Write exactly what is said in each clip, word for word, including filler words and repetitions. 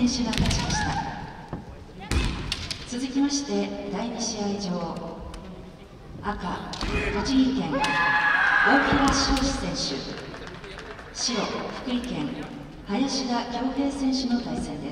選手が勝ちました。続きましてだいに試合場、赤栃木県大平彰志選手、白福井県林田恭平選手の対戦です。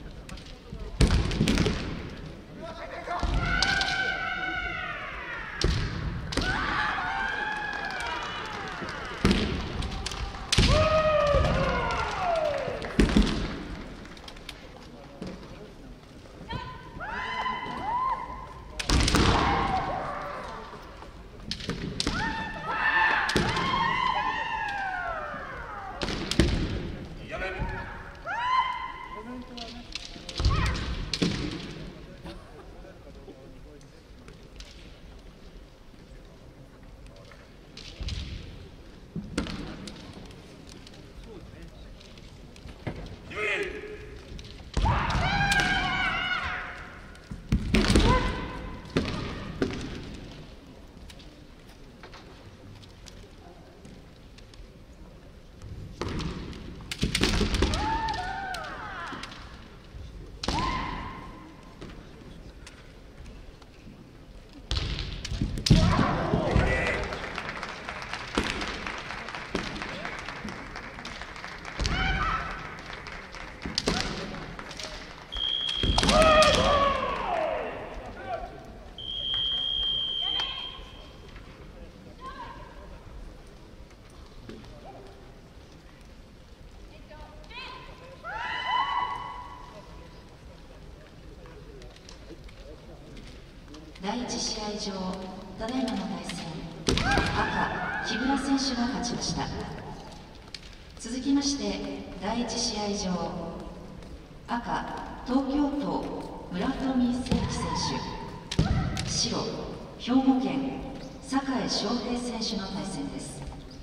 だいいち試合場、ただいまの対戦、赤木村選手が勝ちました。続きましてだいいち試合場、赤東京都村富誠樹選手、白兵庫県栄翔平選手の対戦です。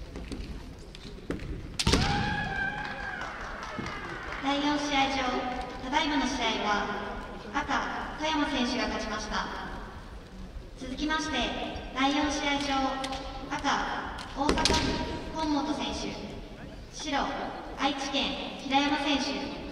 だいよん試合場、ただいまの試合は赤田山選手が勝ちました。続きましてだいよん試合場、赤大阪府本本選手、白愛知県平山選手。